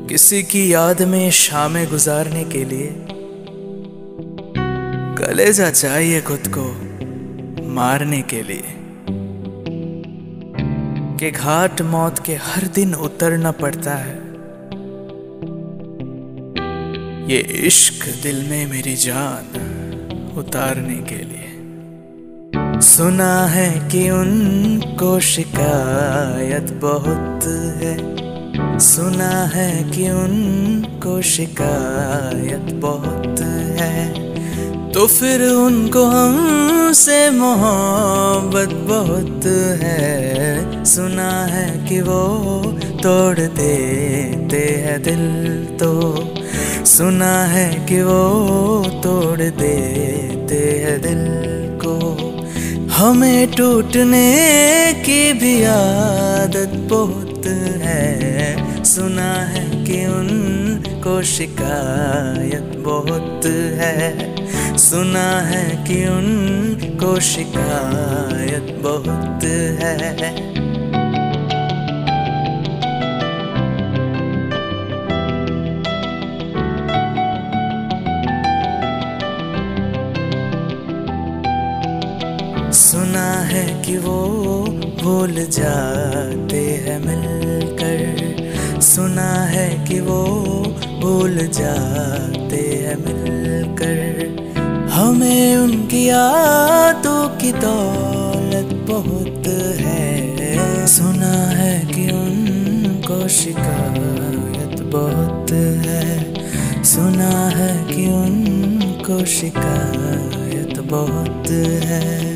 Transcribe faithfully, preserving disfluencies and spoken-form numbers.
किसी की याद में शामें गुजारने के लिए कलेजा चाहिए खुद को मारने के लिए, कि घाट मौत के हर दिन उतरना पड़ता है। ये इश्क दिल में मेरी जान उतारने के लिए। सुना है कि उनको शिकायत बहुत है, सुना है कि उनको शिकायत बहुत है, तो फिर उनको हमसे मोहब्बत बहुत है। सुना है कि वो तोड़ देते हैं दिल, तो सुना है कि वो तोड़ देते हैं दिल को। हमें टूटने की भी आदत बहुत है, सुना है कि उनको शिकायत बहुत है, सुना है कि उनको शिकायत बहुत है। सुना है कि वो भूल जाते हैं मिलकर, सुना है कि वो भूल जाते हैं मिलकर। हमें उनकी यादों की दौलत बहुत है, सुना है कि उनको शिकायत बहुत है, सुना है कि उनको शिकायत बहुत है।